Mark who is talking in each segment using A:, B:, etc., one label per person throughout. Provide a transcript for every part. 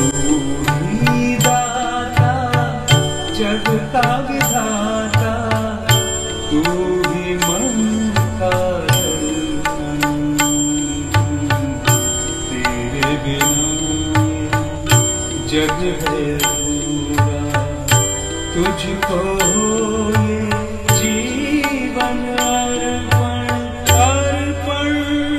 A: ही दाता जग का विधाता, तू ही मन का दर्शन, तेरे बिना जग है पूरा, तुझको ये जीवन अर्पण अर्पण।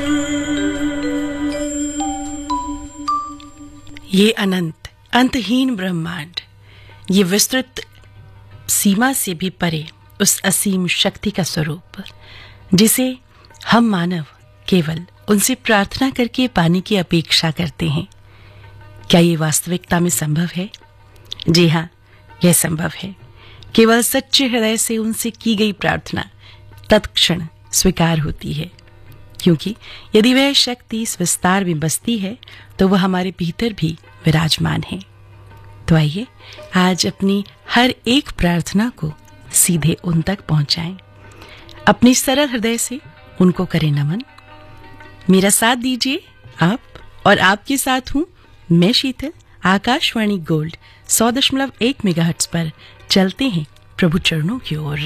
B: ये अनंत अंतहीन ब्रह्मांड, ये विस्तृत सीमा से भी परे उस असीम शक्ति का स्वरूप, जिसे हम मानव केवल उनसे प्रार्थना करके पाने की अपेक्षा करते हैं। क्या ये वास्तविकता में संभव है? जी हाँ, यह संभव है। केवल सच्चे हृदय से उनसे की गई प्रार्थना तत्क्षण स्वीकार होती है, क्योंकि यदि वह शक्ति इस विस्तार में बसती है तो वह हमारे भीतर भी विराजमान है। तो आइए आज अपनी हर एक प्रार्थना को सीधे उन तक पहुंचाएं, अपने सरल हृदय से उनको करें नमन। मेरा साथ दीजिए आप, और आपके साथ हूं मैं शीतल। आकाशवाणी गोल्ड 100.1 मेगाहर्ट्ज पर चलते हैं प्रभु चरणों की ओर।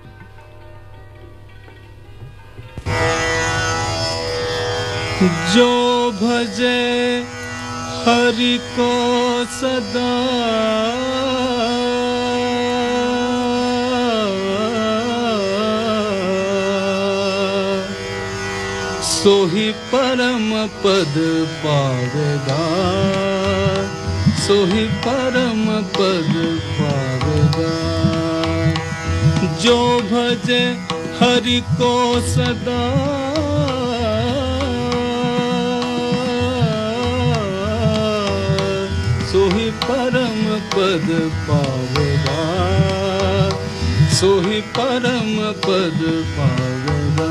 A: जो भजे हरि को सदा, सोही परम पद पावेगा, सोही परम पद पावेगा। जो भजे हरि को सदा, सोही परम पद पावेगा, सोही परम पद पावेगा।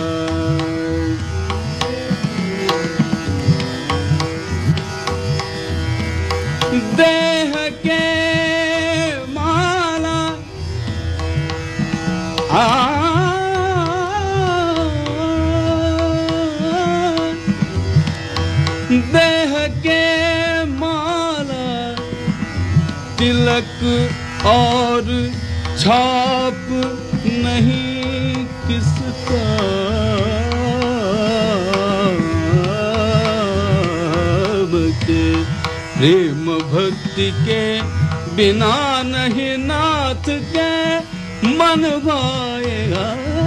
A: देह के माला देह के माला, तिलक और छाप नहीं किसका, प्रेम भक्ति के बिना नहीं नाथ के मन भाएगा,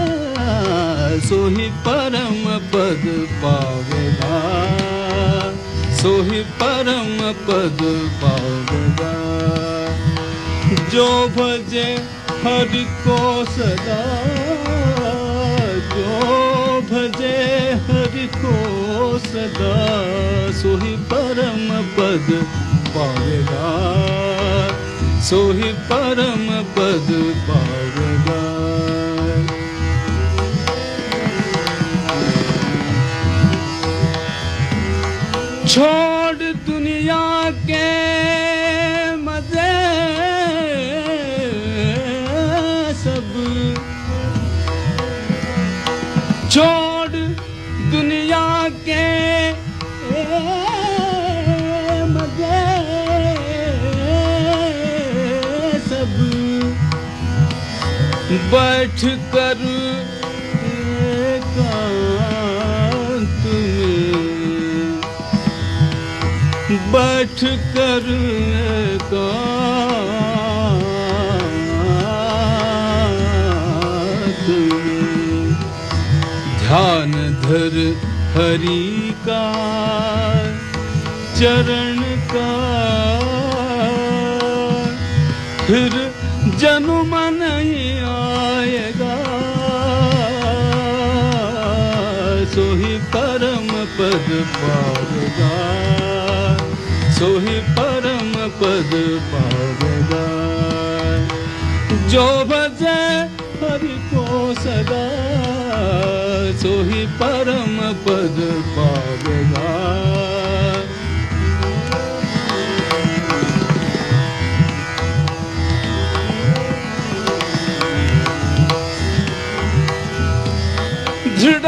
A: सोही परम पद पावेगा, सोही परम पद पावेगा। जो भजे हरि को सदा, जो भजे हरि को सदा, सोही परम पद पावेगा, सोही परम पद पावेगा। छोड़ दुनिया के मजे सब, छोड़ दुनिया के मजे सब, बैठ कर एकांत में, बैठ कर एकांत में, ध्यान धर हरि का चरण का, फिर जन्म नहीं आएगा, सोही परम पद पावेगा, सोही परम पद पावेगा। जो भजे हरि को सदा, सोही परम पद पावेगा। दृढ़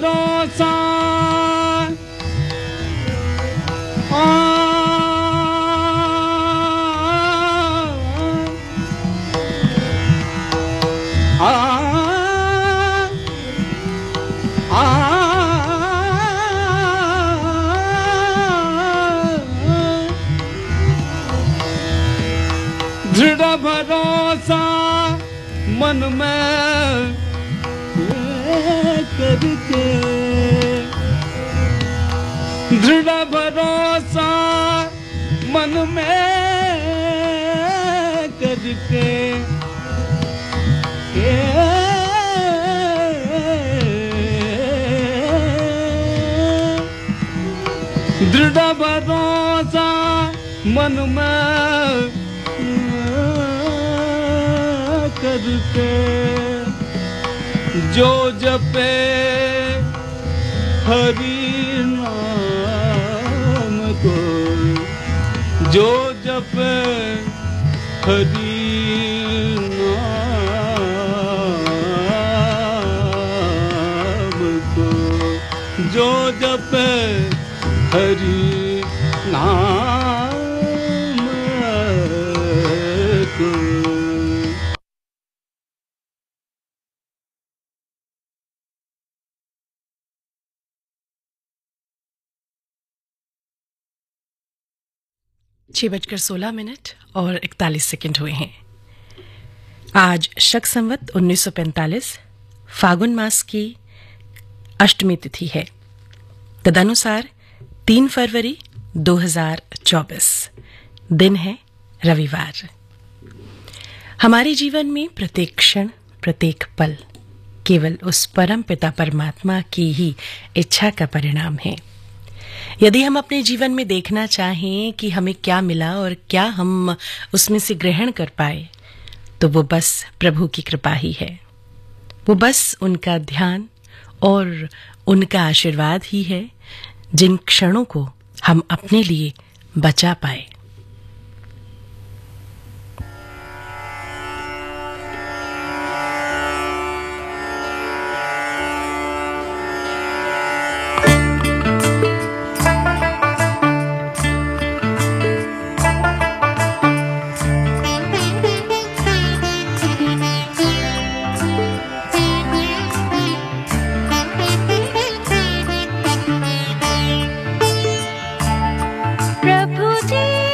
A: भरोसा दृढ़ भरोसा मन में करके, दृढ़ भरोसा मन में करके, दृढ़ भरोसा मन में करके, जो जपे हरि नाम को, जो जपे हरि नाम को, जो जपे हरि नाम को।
B: छह बजकर 16 मिनट और 41 सेकंड हुए हैं। आज शक संवत 1945 फागुन मास की अष्टमी तिथि है। तदनुसार 3 फरवरी 2024 दिन है रविवार। हमारे जीवन में प्रत्येक क्षण, प्रत्येक पल केवल उस परम पिता परमात्मा की ही इच्छा का परिणाम है। यदि हम अपने जीवन में देखना चाहें कि हमें क्या मिला और क्या हम उसमें से ग्रहण कर पाए, तो वो बस प्रभु की कृपा ही है। वो बस उनका ध्यान और उनका आशीर्वाद ही है जिन क्षणों को हम अपने लिए बचा पाए।
C: प्रभु जी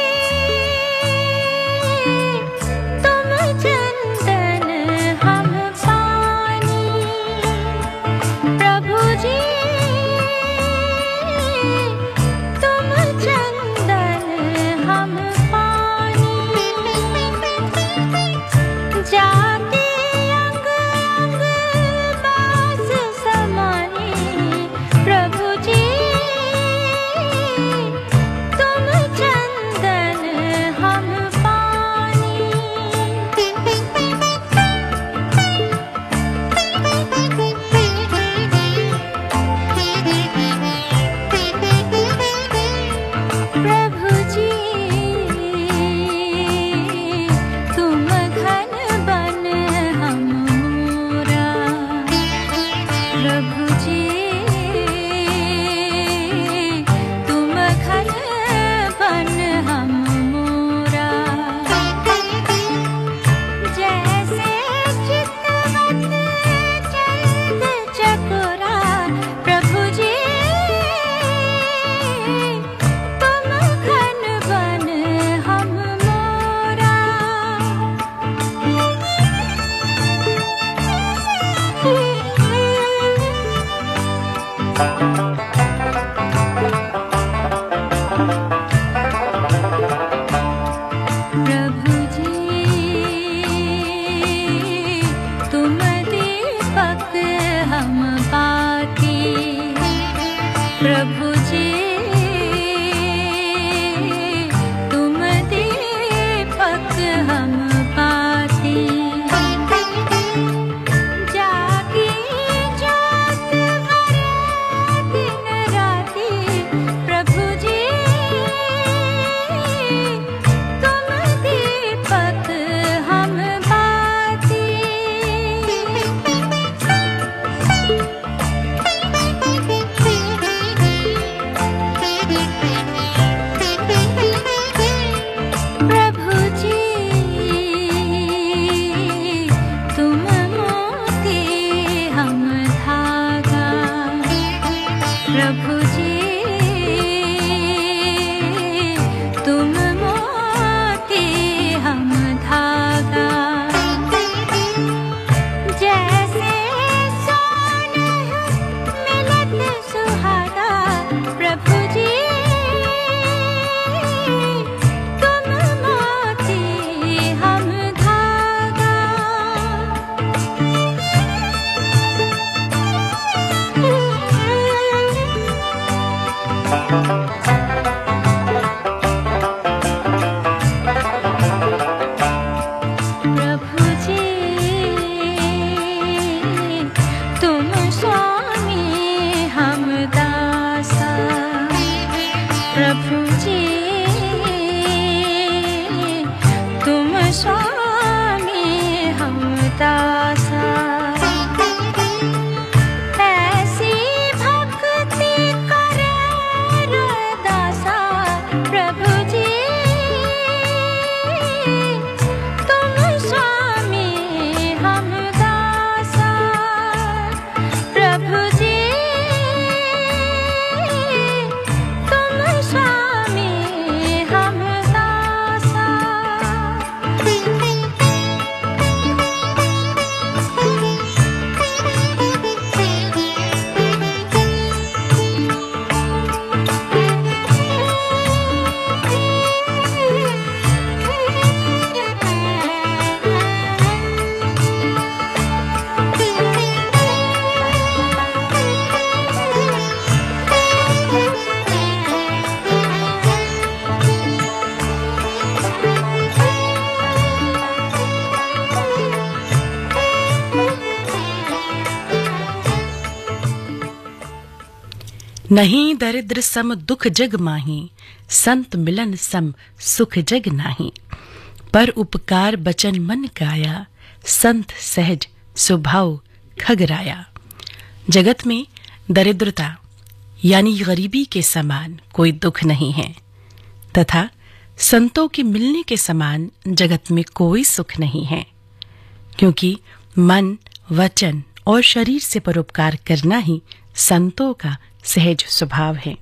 B: नहीं दरिद्र सम दुख जग माही, संत मिलन सम सुख जग नाही। पर उपकार बचन मन काया, संत सहज स्वभाव खगराया। जगत में दरिद्रता यानी गरीबी के समान कोई दुख नहीं है, तथा संतों के मिलने के समान जगत में कोई सुख नहीं है, क्योंकि मन, वचन और शरीर से परोपकार करना ही संतों का सहज स्वभाव है।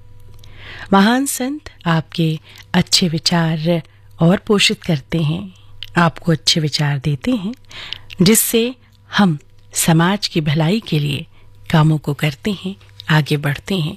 B: महान संत आपके अच्छे विचार और पोषित करते हैं, आपको अच्छे विचार देते हैं, जिससे हम समाज की भलाई के लिए कामों को करते हैं, आगे बढ़ते हैं।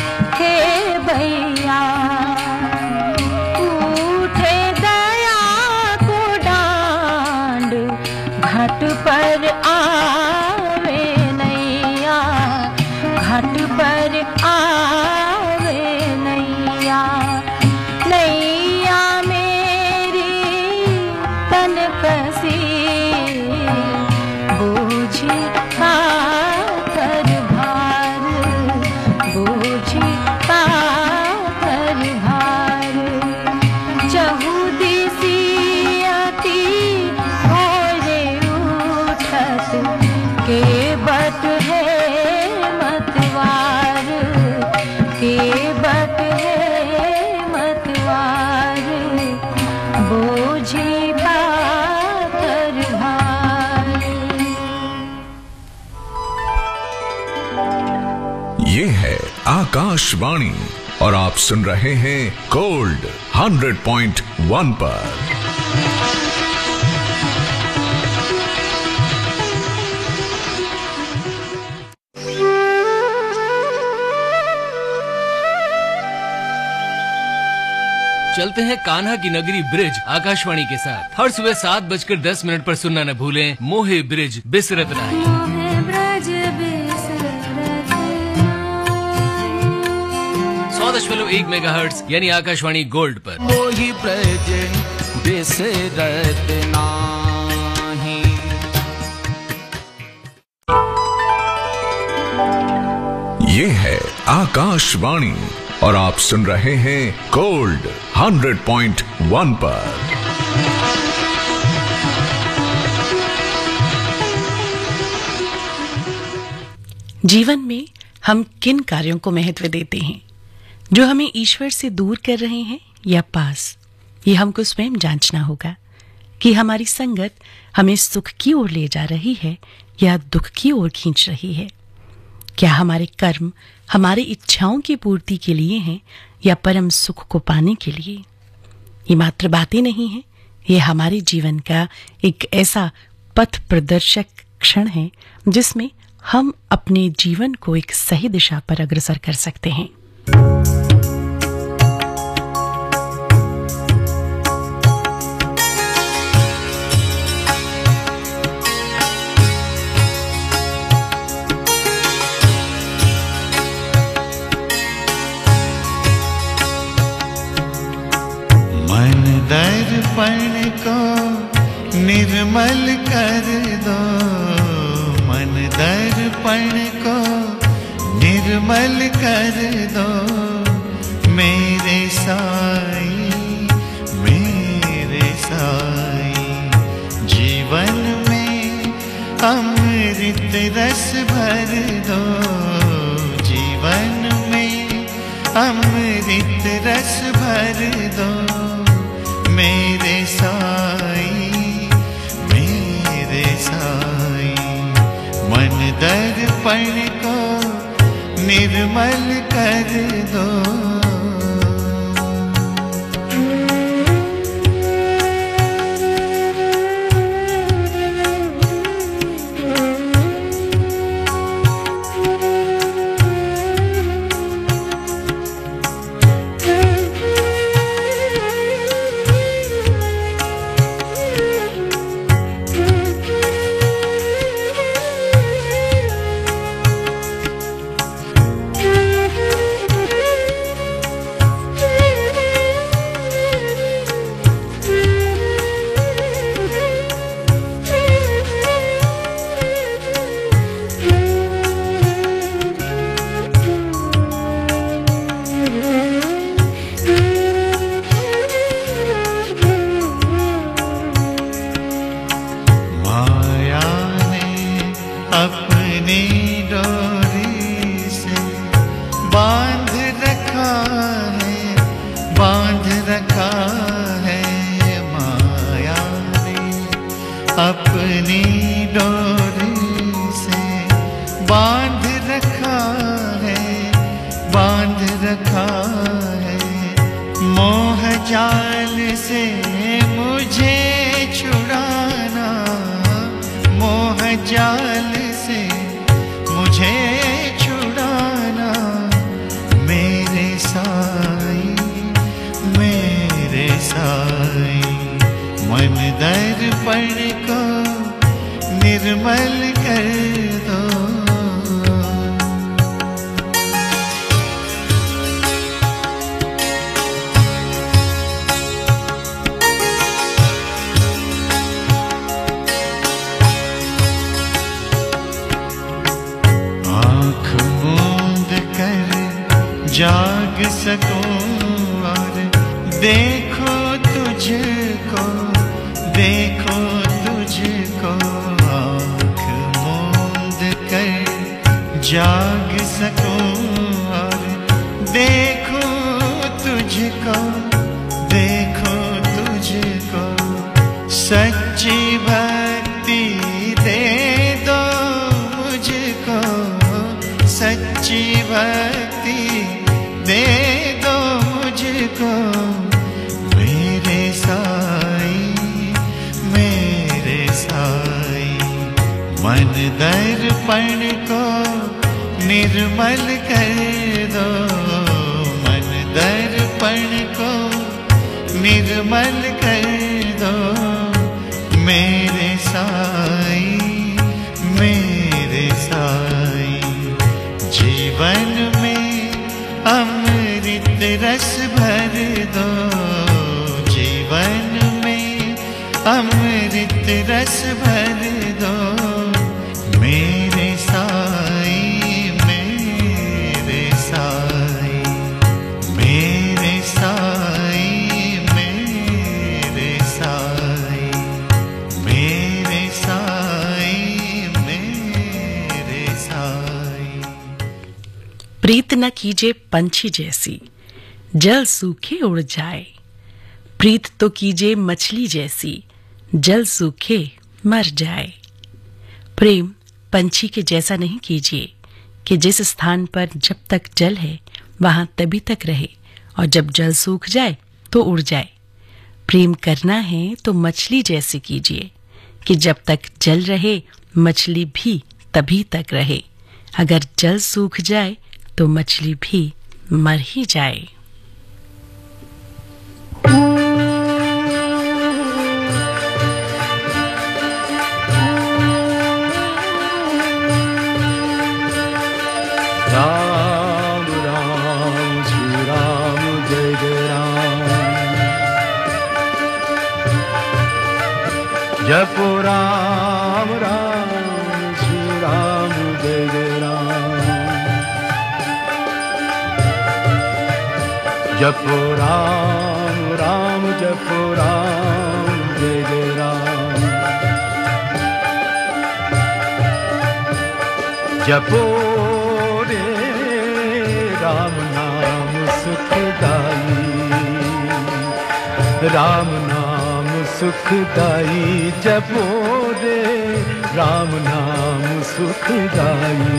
C: उठे दया आकाशवाणी और आप सुन रहे हैं गोल्ड 100.1 पर।
D: चलते हैं कान्हा की नगरी ब्रिज आकाशवाणी के साथ। हर सुबह 7:10 पर सुनना न भूलें मोहे ब्रिज बिसरत नाही। 100.1 मेगाहर्ट्ज यानी आकाशवाणी गोल्ड पर।
A: मोहि ब्रज बिसरत नाही।
C: ये है आकाशवाणी और आप सुन रहे हैं गोल्ड 100.1 पर।
B: जीवन में हम किन कार्यों को महत्व देते हैं, जो हमें ईश्वर से दूर कर रहे हैं या पास? ये हमको स्वयं जांचना होगा कि हमारी संगत हमें सुख की ओर ले जा रही है या दुख की ओर खींच रही है। क्या हमारे कर्म हमारी इच्छाओं की पूर्ति के लिए हैं या परम सुख को पाने के लिए? ये मात्र बातें नहीं है, ये हमारे जीवन का एक ऐसा पथ प्रदर्शक क्षण है जिसमें हम अपने जीवन को एक सही दिशा पर अग्रसर कर सकते हैं।
A: दर्पण को निर्मल कर दो, मन दर्पण को निर्मल कर दो। मेरे साई, मेरे साई, जीवन में अमृत रस भर दो। जीवन में अमृत रस भर दो। मेरे साई, मेरे साई, मन दर्पण को निर्मल कर दो। अपनी डोरी से बांध रखा है, बांध रखा है। मोह जाल से मुझे छुड़ाना, मोह जाल से मुझे छुड़ाना। मेरे साई, मेरे साई, मन दर्पण को निर्मल कर दो। आँख मूंद कर जाग सकूं और देखो तुझको, देखो तुझको। आँख मूंद कर जाग सकूं और देखो तुझको, देखो तुझको। सच्ची भक्ति दे दो मुझको, सच्ची भक्ति
E: दर्पण को निर्मल कर दो, मन दर्पण को निर्मल कर दो। मेरे साईं, मेरे साईं, जीवन में अमृत रस भर दो, जीवन में अमृत रस भर दो। मेरे साईं, मेरे साईं, मेरे साईं, मेरे साईं, मेरे साईं, मेरे साईं।
B: प्रीत न कीजिए पंछी जैसी, जल सूखे उड़ जाए। प्रीत तो कीजिए मछली जैसी, जल सूखे मर जाए। प्रेम पंछी के जैसा नहीं कीजिए कि जिस स्थान पर जब तक जल है वहां तभी तक रहे और जब जल सूख जाए तो उड़ जाए। प्रेम करना है तो मछली जैसे कीजिए कि जब तक जल रहे मछली भी तभी तक रहे। अगर जल सूख जाए तो मछली भी मर ही जाए।
A: राम राम श्री राम जय जय राम। जपो राम राम श्री राम जय जय राम। जपो राम राम, जपो राम जय जय राम। जपो राम नाम सुखदाई, राम नाम सुखदाई। जपो रे राम नाम सुखदाई।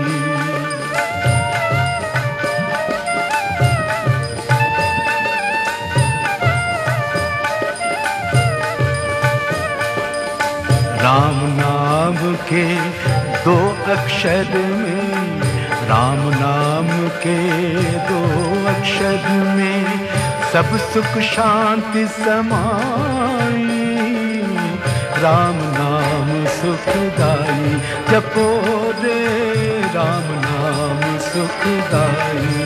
A: राम नाम के दो अक्षर में, राम नाम के दो अक्षर में सब सुख शांति समाई। राम नाम सुखदाई, जपो रे राम नाम सुखदाई।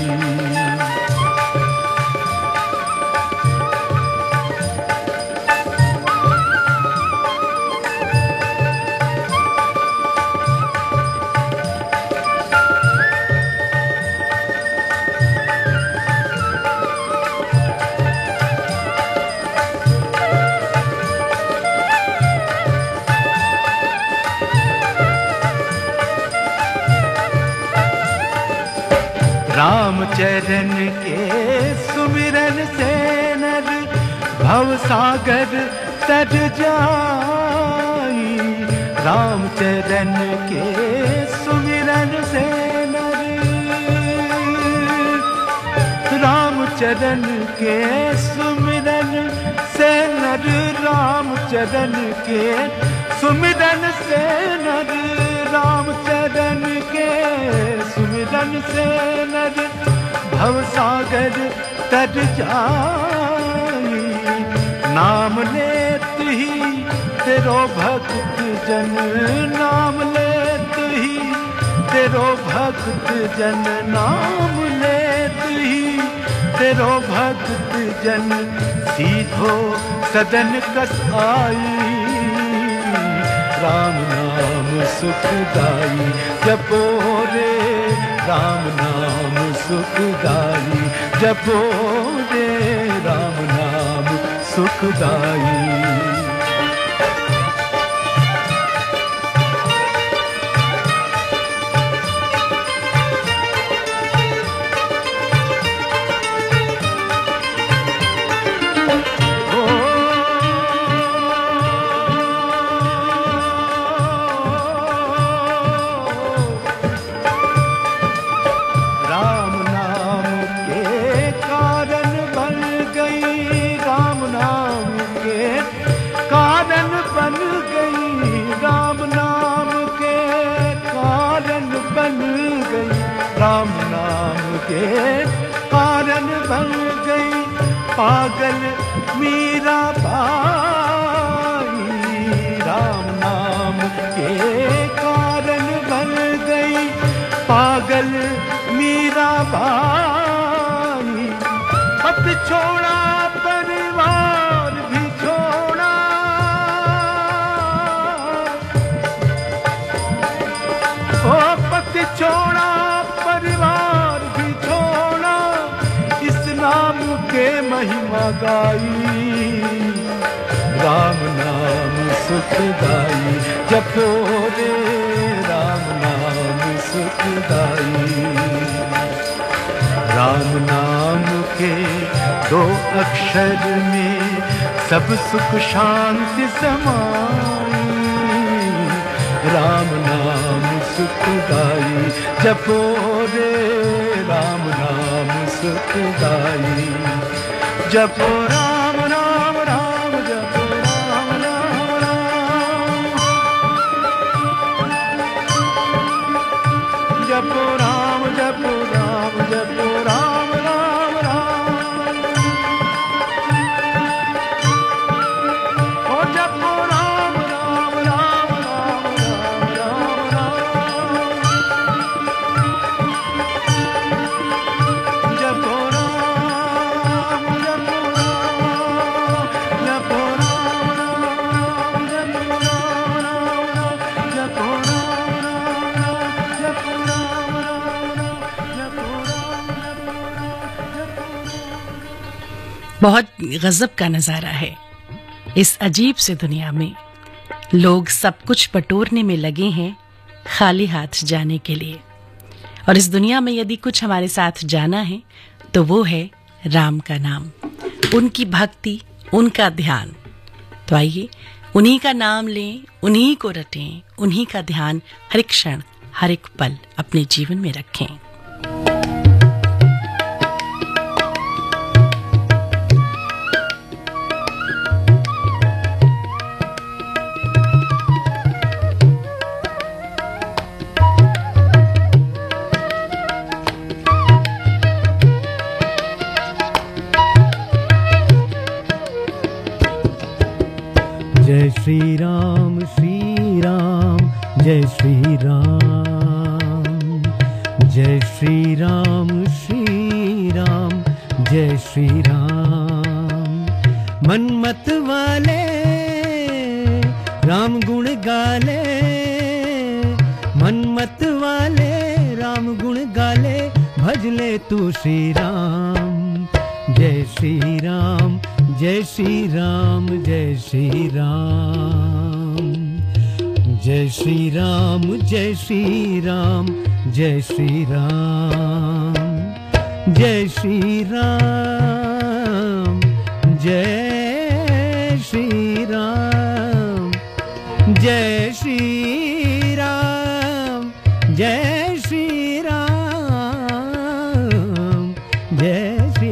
A: राम चरण के सुमिरन से नर भव सागर तर जाई। राम चरण के सुमिरन से नर, राम चरण के सुमिरन से नर, राम चरण के सुमिरन से नर, राम चरण के सुमिरन से नर भव सागर तर जाई। नाम लेत ही तेरो भक्त जन, नाम लेत ही तेरो भक्त जन, नाम लेत ही तेरो भक्त जन सीधो सदन कस आई। राम नाम सुखदाई, जपो रे राम नाम सुखदाई। जपो रे राम नाम सुखदाई। मीराबाई राम नाम के कारण बन गई पागल मीराबाई। पति छोड़ा परिवार भी छोड़ा, ओ पति छोड़ा परिवार भी छोड़ा, इस नाम के महिमा गाई। राम नाम सुखदाई जपो रे राम नाम सुखदाई। राम नाम के दो अक्षर में सब सुख शांति समाई। राम नाम सुखदाई जपो रे राम नाम सुखदाई। जपो राम राम राम जपो राम राम राम, जपो राम जपो राम जपो राम राम राम, ओ जपो राम राम राम राम राम राम राम, जपो राम जपो राम जपो राम जपो राम जपो
B: बहुत गजब का नजारा है। इस अजीब से दुनिया में लोग सब कुछ बटोरने में लगे हैं खाली हाथ जाने के लिए, और इस दुनिया में यदि कुछ हमारे साथ जाना है तो वो है राम का नाम, उनकी भक्ति, उनका ध्यान। तो आइए उन्हीं का नाम लें, उन्हीं को रटें, उन्हीं का ध्यान हर एक क्षण हर एक पल अपने जीवन में रखें।
A: जय श्री राम जय श्री राम, जय श्री राम जय श्री राम। मनमत वाले राम गुण गाले, मनमत वाले राम गुण गाले, भजले तू श्री राम। जय श्री राम जय श्री राम जय श्री राम, जय श्री राम जय श्री राम जय श्री राम, जय श्री राम जय श्री राम, जय श्री राम जय श्री राम, जय श्री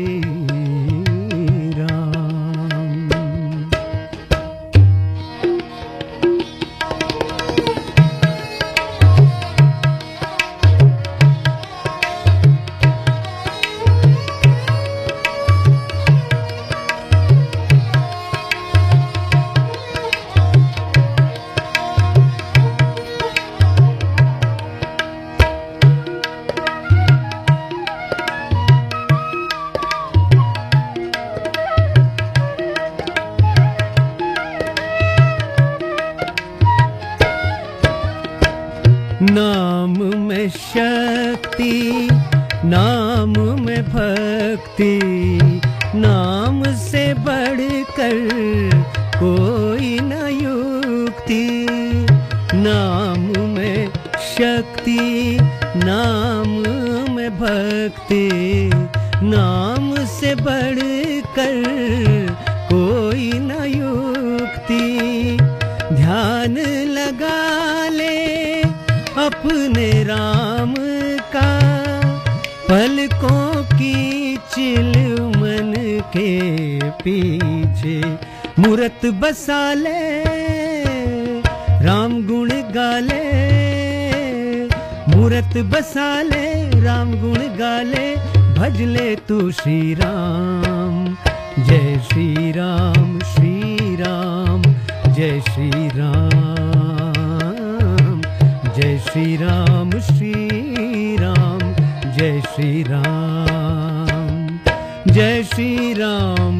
A: नाम में शक्ति, नाम में भक्ति, नाम से बढ़कर कोई न युक्ति। नाम में शक्ति, नाम में भक्ति, नाम से बढ़कर कोई न युक्ति। ध्यान लगा ले अपने राम का, पलकों की चिलमन के पीछे मूरत बसा ले, राम गुण गाले, मूरत बसा ले, राम गुण गाले, भजले तू श्री राम। जय श्री राम जय श्री राम जय श्री राम जय श्री राम जय श्री राम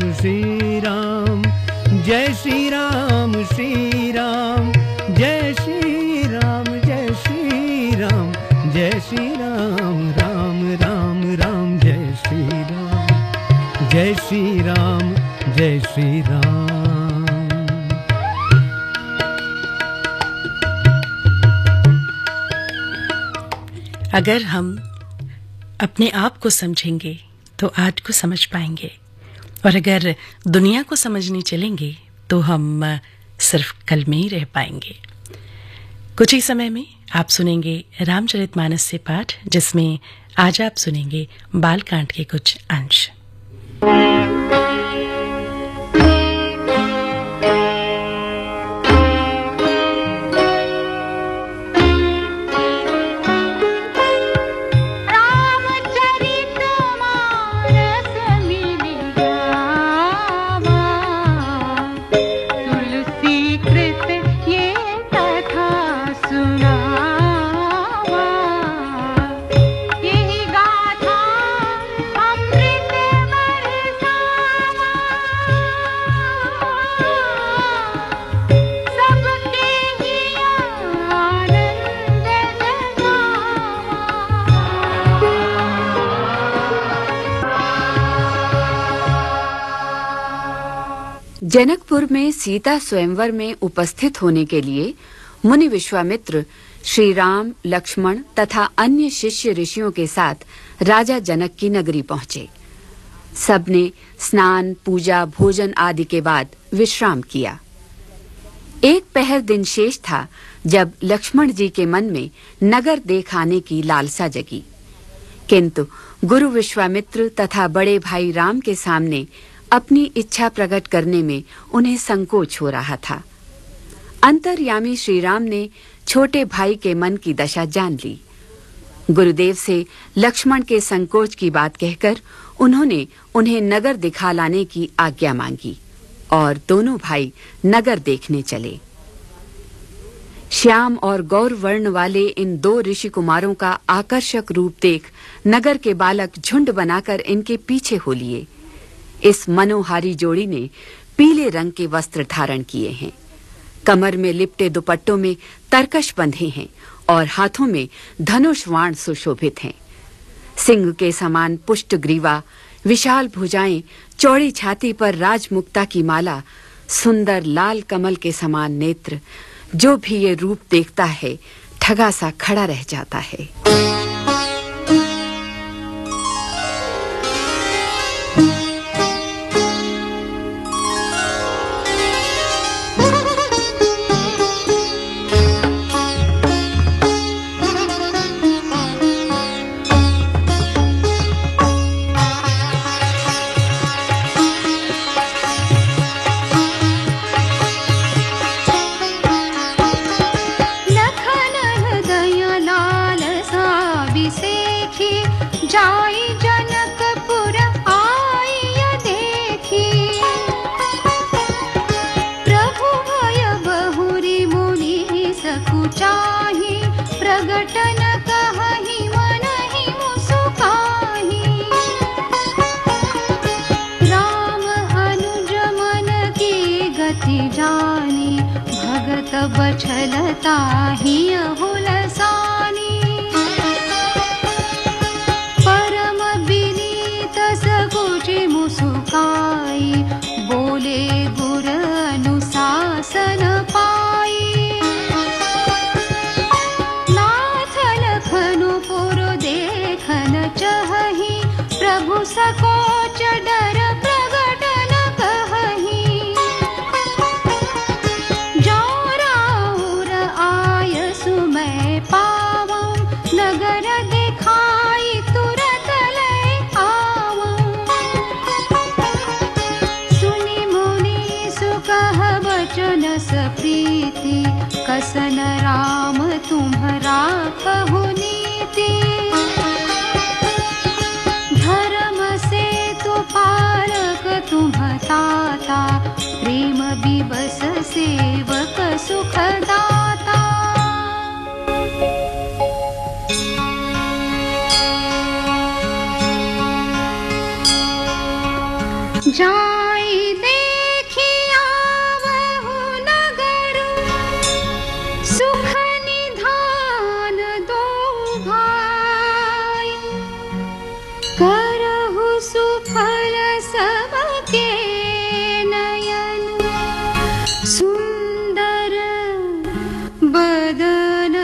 A: जय श्री राम जय श्री राम जय श्री राम जय श्री राम राम राम राम जय श्री राम जय श्री राम जय श्री राम।
B: अगर हम अपने आप को समझेंगे तो आज को समझ पाएंगे, और अगर दुनिया को समझने चलेंगे तो हम सिर्फ कल में ही रह पाएंगे। कुछ ही समय में आप सुनेंगे रामचरितमानस से पाठ, जिसमें आज आप सुनेंगे बालकांड के कुछ अंश।
F: जनकपुर में सीता स्वयंवर में उपस्थित होने के लिए मुनि विश्वामित्र श्री राम, लक्ष्मण तथा अन्य शिष्य ऋषियों के साथ राजा जनक की नगरी पहुंचे। सबने स्नान, पूजा, भोजन आदि के बाद विश्राम किया। एक पहर दिन शेष था जब लक्ष्मण जी के मन में नगर देख आने की लालसा जगी, किंतु गुरु विश्वामित्र तथा बड़े भाई राम के सामने अपनी इच्छा प्रकट करने में उन्हें संकोच हो रहा था। अंतर्यामी श्री राम ने छोटे भाई के मन की दशा जान ली। गुरुदेव से लक्ष्मण के संकोच की बात कहकर उन्होंने उन्हें नगर दिखा लाने की आज्ञा मांगी और दोनों भाई नगर देखने चले। श्याम और गौर वर्ण वाले इन दो ऋषि कुमारों का आकर्षक रूप देख नगर के बालक झुंड बनाकर इनके पीछे हो लिए। इस मनोहारी जोड़ी ने पीले रंग के वस्त्र धारण किए हैं, कमर में लिपटे दुपट्टों में तरकश बंधे हैं और हाथों में धनुष बाण सुशोभित हैं। सिंह के समान पुष्ट ग्रीवा, विशाल भुजाएं, चौड़ी छाती पर राजमुक्ता की माला, सुंदर लाल कमल के समान नेत्र, जो भी ये रूप देखता है ठगा सा खड़ा रह जाता है।
G: बछलता ही हुलसानी, परम विनीत सकुचि मुसुकाई, बोले गुर अनुशासन पाई। नाथ लखनु पुर देखन चहहि, प्रभु सकोच डर प्रगट न कहहि। नगर दिखाई तुरत ले आवं, सुनि मुनि सुकह बचन सप्रीति, कसन राम तुम्हरा कहु नीति। धर्म से तु पारक तुम्ह सुखदाता। जाई देखिया वहु नगर, सुख निधान दो भाई। करहु सुफल सबके नयन, सुंदर बदन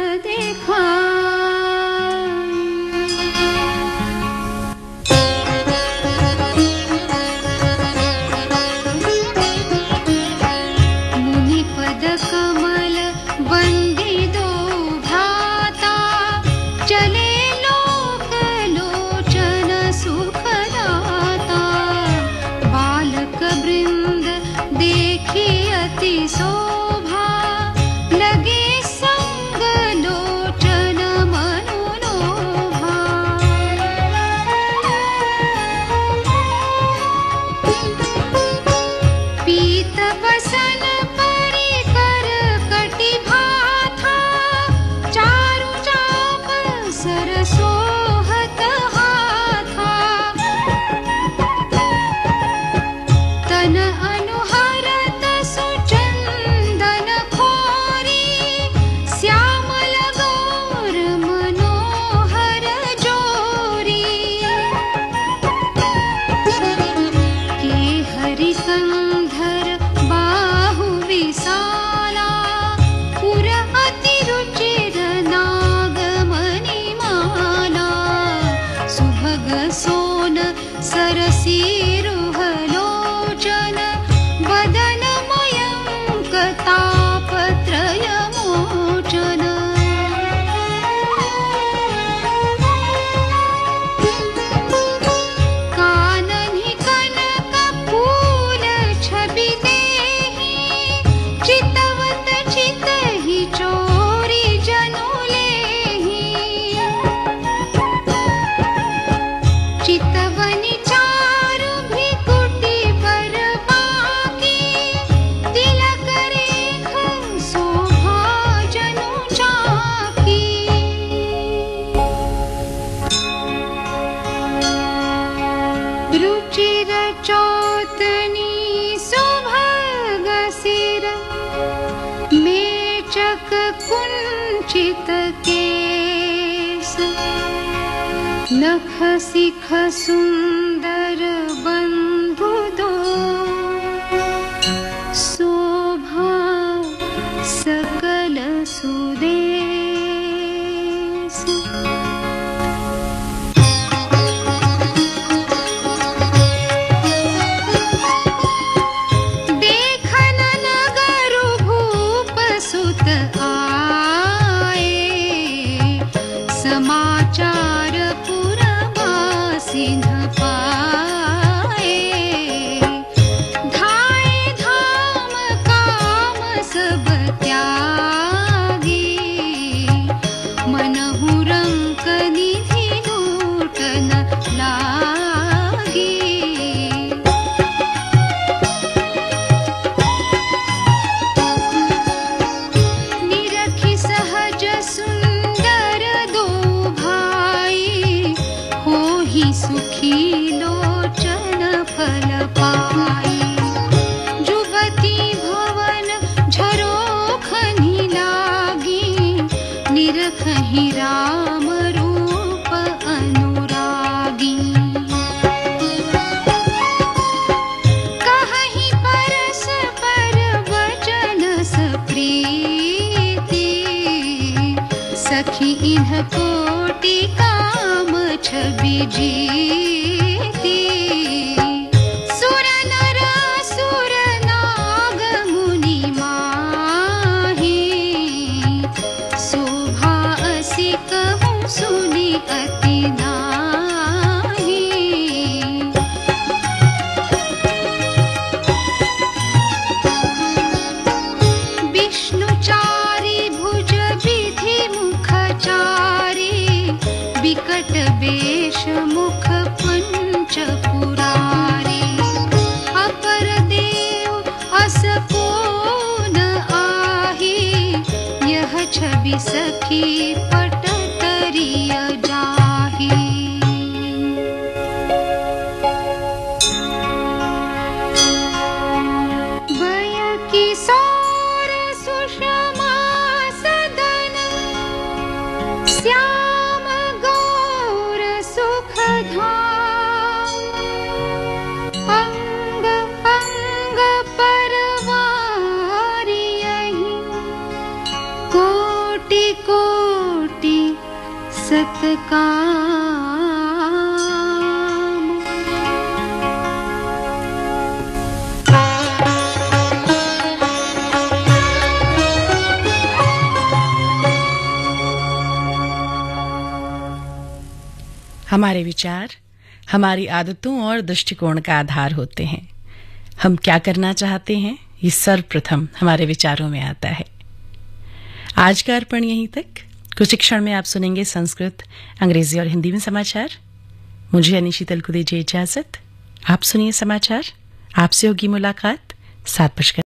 G: कमल बंदी दो भ्राता, चले लोक लोचन सुखदाता। बालक वृंद देखी अति शोभा, लगे संग लोचन मनोलोभा। पीत बसन सरसोहत हाथा, तन अनुहरत सुचंदन खोरी। श्यामल गौर मनोहर जोरी, के हरि कंधर बाहु विशाला। पुर अति रुचिर सोन सरसीरुह लोचन, वदन मयंक तापत्रय मोचन। काननि कनक फूल छवि देहि, चितवत चितहि चोरी जनु लेहि। चितवनि चारु भृकुटी पर बाकी, तिलक रेख शोभा जनु चाकी। रुचिर चौतनी सुभग सिर, मेचक कुंचित केस। नख सिख सुंदर बंधु दो, शोभा सकल सुदेश। देखन नगर भूप सुत आए, समाचार सिंह पाए। धाय धाम काम सब त्यागी, मनहु रंक निधि लूटन लागी। निरखि सहज सुंदर दो भाई, होहि सुखी लोचन फल पाई। जुबती भवन झरोखनि लागी, निरखहि राम रूप अनुरागी। कहहि परस्पर वचन सप्रीति, सखी इन्ह कोटि काम छवि जीती। सुर नर असुर नाग मुनि माही, शोभा असी कहूँ सुनि अति नाही। विष्णुचारी भुज विधि मुखचारी, विकट वेश मुख पुन कोटि सखी पटतरिय जाही। भय किशोर सुषमा सदन श्याम गौर सुखधाम। अंग अंग परवारी यही कोटि कोटि सत्कार।
B: हमारे विचार हमारी आदतों और दृष्टिकोण का आधार होते हैं। हम क्या करना चाहते हैं ये सर्वप्रथम हमारे विचारों में आता है। आज का अर्पण यहीं तक। कुछ क्षण में आप सुनेंगे संस्कृत, अंग्रेजी और हिंदी में समाचार। मुझे यानी शीतल को दीजिए इजाजत। आप सुनिए समाचार, आपसे होगी मुलाकात 7 बजकर